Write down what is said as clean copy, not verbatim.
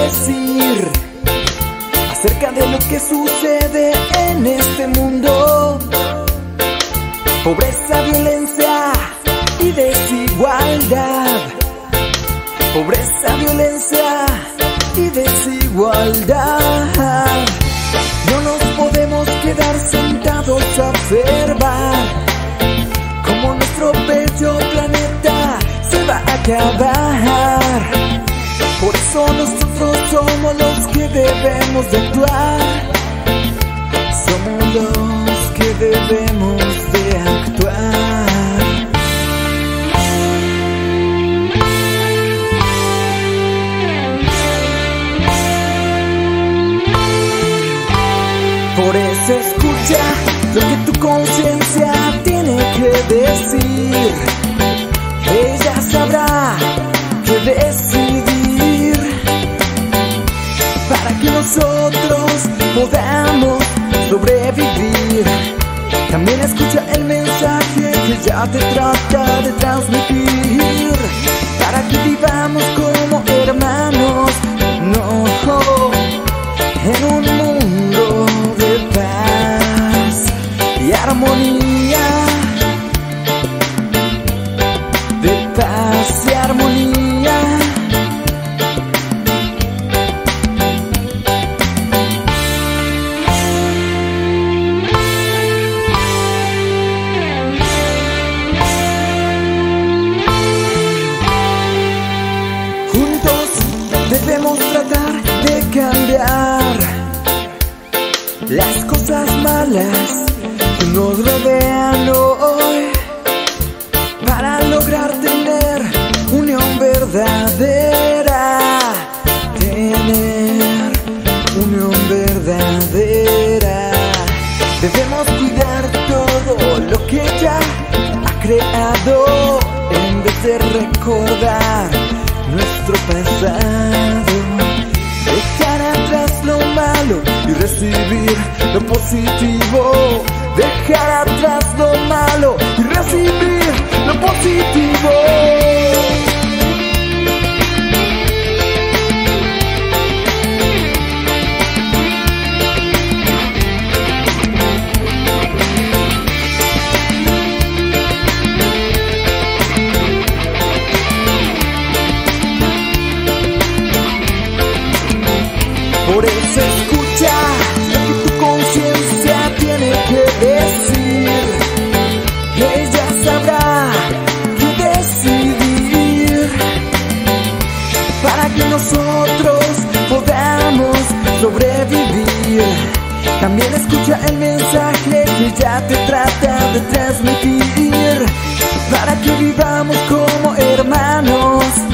decir acerca de lo que sucede en este mundo. Pobreza, violencia y desigualdad. Pobreza, violencia y desigualdad. No nos podemos quedar sentados a observar cómo nuestro bello planeta se va a acabar. Por eso nosotros somos los que debemos de actuar. Somos los que debemos de actuar. Por eso escucha lo que tu conciencia tiene que decir. Ella sabrá qué decidir para que nosotros podamos sobrevivir. También escucha el mensaje que ella te trata de transmitir, para que vivamos como hermanos, no en un mundo de paz y armonía, de paz y armonía. Juntos debemos tratar de cambiar las cosas malas que nos rodean hoy, para lograr tener unión verdadera, tener unión verdadera. Debemos cuidar todo lo que ella ha creado, en vez de recordar nuestro pasado. Dejar atrás lo malo y recibir lo positivo. Dejar atrás lo malo y recibir lo positivo. Por eso escucha lo que tu conciencia tiene que decir. Ella sabrá qué decidir para que nosotros podamos sobrevivir. También escucha el mensaje que ella te trata de transmitir, para que vivamos como hermanos.